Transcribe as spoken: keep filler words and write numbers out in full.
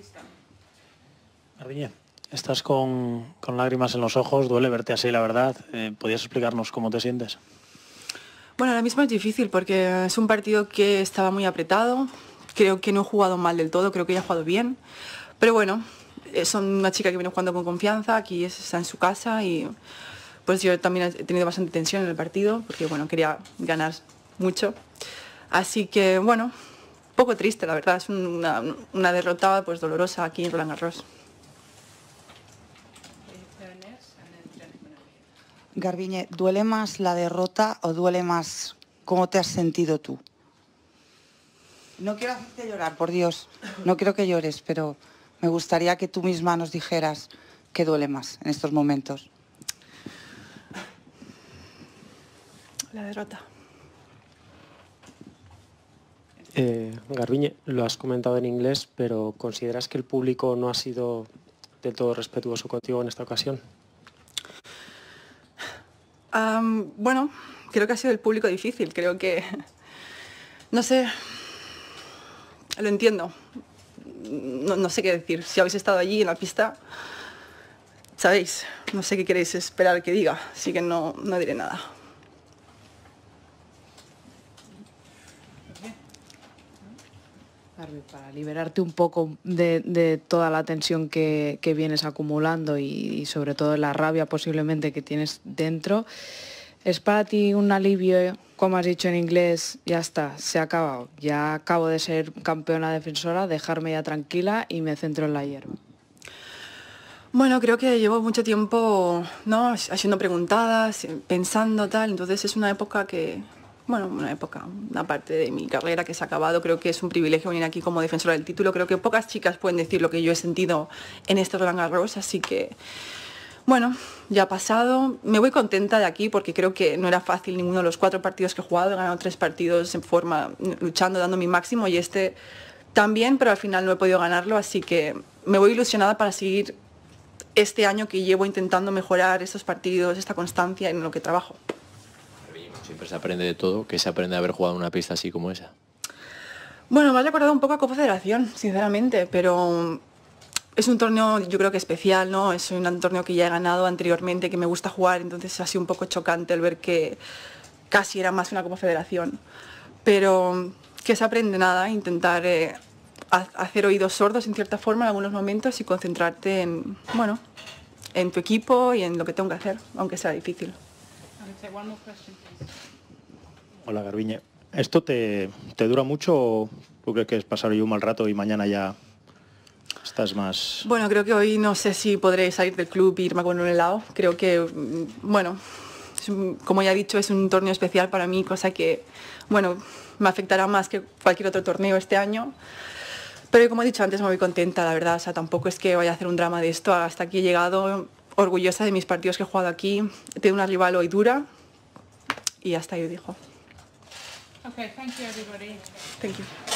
Garbiñe, estás con, con lágrimas en los ojos, duele verte así, la verdad. Eh, ¿Podrías explicarnos cómo te sientes? Bueno, ahora mismo es difícil porque es un partido que estaba muy apretado. Creo que no he jugado mal del todo, creo que ya he jugado bien. Pero bueno, son una chica que viene jugando con confianza, aquí está en su casa y pues yo también he tenido bastante tensión en el partido porque bueno, quería ganar mucho. Así que bueno, un poco triste la verdad, es una, una derrota pues dolorosa aquí en Roland Garros. Garbiñe, ¿duele más la derrota o duele más cómo te has sentido tú? No quiero hacerte llorar, por Dios, no quiero que llores, pero me gustaría que tú misma nos dijeras qué duele más en estos momentos. La derrota. Eh, Garbiñe, lo has comentado en inglés, pero ¿consideras que el público no ha sido del todo respetuoso contigo en esta ocasión? Um, bueno, creo que ha sido el público difícil, creo que, no sé, lo entiendo, no, no sé qué decir, si habéis estado allí en la pista, sabéis, no sé qué queréis esperar que diga, así que no, no diré nada. Para liberarte un poco de, de toda la tensión que, que vienes acumulando y, y sobre todo la rabia posiblemente que tienes dentro, ¿es para ti un alivio, como has dicho en inglés, ya está, se ha acabado, ya acabo de ser campeona defensora, dejarme ya tranquila y me centro en la hierba? Bueno, creo que llevo mucho tiempo, ¿no?, haciendo preguntadas, pensando tal, entonces es una época que... Bueno, una época, una parte de mi carrera que se ha acabado. Creo que es un privilegio venir aquí como defensora del título. Creo que pocas chicas pueden decir lo que yo he sentido en este Roland Garros, así que, bueno, ya ha pasado. Me voy contenta de aquí porque creo que no era fácil ninguno de los cuatro partidos que he jugado. He ganado tres partidos en forma, luchando, dando mi máximo, y este también, pero al final no he podido ganarlo, así que me voy ilusionada para seguir este año que llevo intentando mejorar estos partidos, esta constancia en lo que trabajo. Siempre se aprende de todo. ¿Qué se aprende de haber jugado una pista así como esa? Bueno, me ha recordado un poco a Copa Federación, sinceramente, pero es un torneo yo creo que especial, ¿no? Es un torneo que ya he ganado anteriormente, que me gusta jugar, entonces ha sido un poco chocante el ver que casi era más una Copa Federación. Pero que se aprende nada, intentar eh, hacer oídos sordos en cierta forma en algunos momentos y concentrarte en, bueno, en tu equipo y en lo que tengo que hacer, aunque sea difícil. Hola, Garbiñe. ¿Esto te, te dura mucho o tú crees que es pasar hoy un mal rato y mañana ya estás más...? Bueno, creo que hoy no sé si podré salir del club e irme a comer un helado. Creo que, bueno, como ya he dicho, es un torneo especial para mí, cosa que, bueno, me afectará más que cualquier otro torneo este año. Pero como he dicho antes, me voy contenta, la verdad. O sea, tampoco es que vaya a hacer un drama de esto. Hasta aquí he llegado, orgullosa de mis partidos que he jugado aquí. He tenido una rival hoy dura y hasta ahí dijo. Okay, thank you everybody. Thank you.